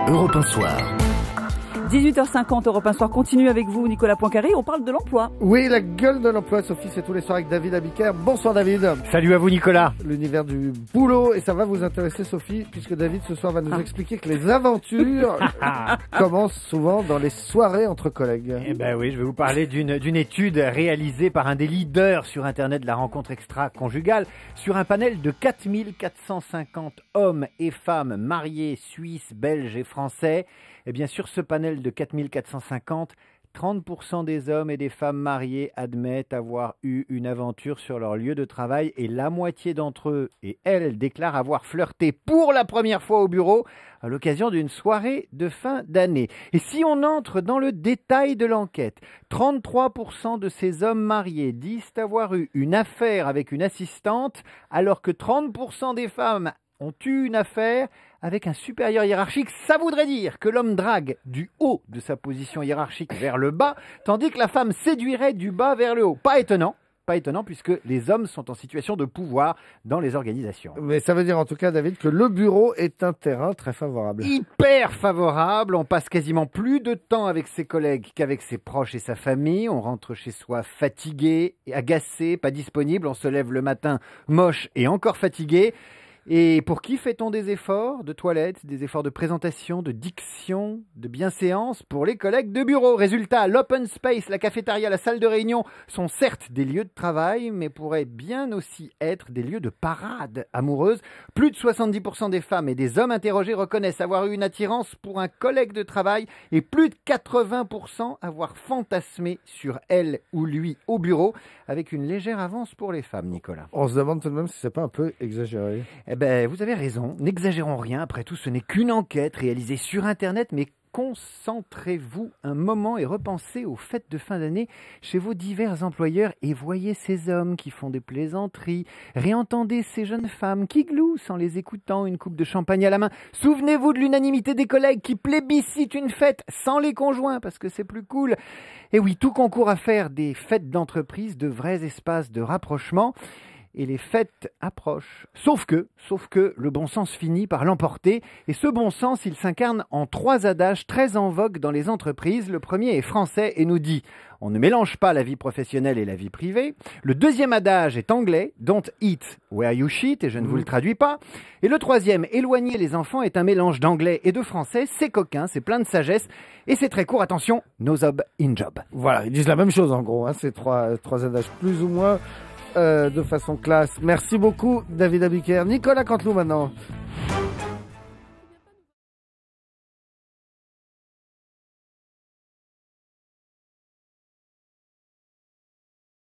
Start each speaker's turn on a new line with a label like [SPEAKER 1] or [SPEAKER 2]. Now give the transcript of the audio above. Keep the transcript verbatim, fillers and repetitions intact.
[SPEAKER 1] Europe un Soir.
[SPEAKER 2] dix-huit heures cinquante, Europe un Soir continue avec vous, Nicolas Poincaré. On parle de l'emploi.
[SPEAKER 3] Oui, la gueule de l'emploi, Sophie, c'est tous les soirs avec David Abiker. Bonsoir David.
[SPEAKER 4] Salut à vous Nicolas.
[SPEAKER 3] L'univers du boulot, et ça va vous intéresser Sophie, puisque David ce soir va nous expliquer que les aventures commencent souvent dans les soirées entre collègues.
[SPEAKER 4] Eh ben oui, je vais vous parler d'une d'une étude réalisée par un des leaders sur Internet de la rencontre extra-conjugale sur un panel de quatre mille quatre cent cinquante hommes et femmes mariés suisses, belges et français. Et bien sur ce panel de quatre mille quatre cent cinquante, trente pour cent des hommes et des femmes mariés admettent avoir eu une aventure sur leur lieu de travail et la moitié d'entre eux et elles déclarent avoir flirté pour la première fois au bureau à l'occasion d'une soirée de fin d'année. Et si on entre dans le détail de l'enquête, trente-trois pour cent de ces hommes mariés disent avoir eu une affaire avec une assistante alors que trente pour cent des femmes ont eu une affaire avec un supérieur hiérarchique. Ça voudrait dire que l'homme drague du haut de sa position hiérarchique vers le bas, tandis que la femme séduirait du bas vers le haut. Pas étonnant, pas étonnant puisque les hommes sont en situation de pouvoir dans les organisations.
[SPEAKER 3] Mais ça veut dire en tout cas, David, que le bureau est un terrain très favorable.
[SPEAKER 4] Hyper favorable, on passe quasiment plus de temps avec ses collègues qu'avec ses proches et sa famille. On rentre chez soi fatigué, agacé, pas disponible. On se lève le matin moche et encore fatigué. Et pour qui fait-on des efforts de toilette, des efforts de présentation, de diction, de bienséance pour les collègues de bureau? Résultat, l'open space, la cafétéria, la salle de réunion sont certes des lieux de travail, mais pourraient bien aussi être des lieux de parade amoureuse. Plus de soixante-dix pour cent des femmes et des hommes interrogés reconnaissent avoir eu une attirance pour un collègue de travail et plus de quatre-vingts pour cent avoir fantasmé sur elle ou lui au bureau, avec une légère avance pour les femmes, Nicolas.
[SPEAKER 3] On se demande tout de même si c'est pas un peu exagéré.
[SPEAKER 4] Eh ben, vous avez raison, n'exagérons rien, après tout ce n'est qu'une enquête réalisée sur Internet, mais concentrez-vous un moment et repensez aux fêtes de fin d'année chez vos divers employeurs et voyez ces hommes qui font des plaisanteries, réentendez ces jeunes femmes qui gloussent en les écoutant, une coupe de champagne à la main. Souvenez-vous de l'unanimité des collègues qui plébiscitent une fête sans les conjoints parce que c'est plus cool. Et oui, tout concourt à faire des fêtes d'entreprise de vrais espaces de rapprochement. Et les fêtes approchent. Sauf que, sauf que le bon sens finit par l'emporter. Et ce bon sens, il s'incarne en trois adages très en vogue dans les entreprises. Le premier est français et nous dit « On ne mélange pas la vie professionnelle et la vie privée ». Le deuxième adage est anglais « Don't eat where you shit » et je ne vous le traduis pas. Et le troisième, « Éloigner les enfants » est un mélange d'anglais et de français. C'est coquin, c'est plein de sagesse et c'est très court. Attention, no job in job.
[SPEAKER 3] Voilà, ils disent la même chose en gros, hein, ces trois, trois adages plus ou moins... Euh, de façon classe. Merci beaucoup David Abiker. Nicolas Canteloup maintenant.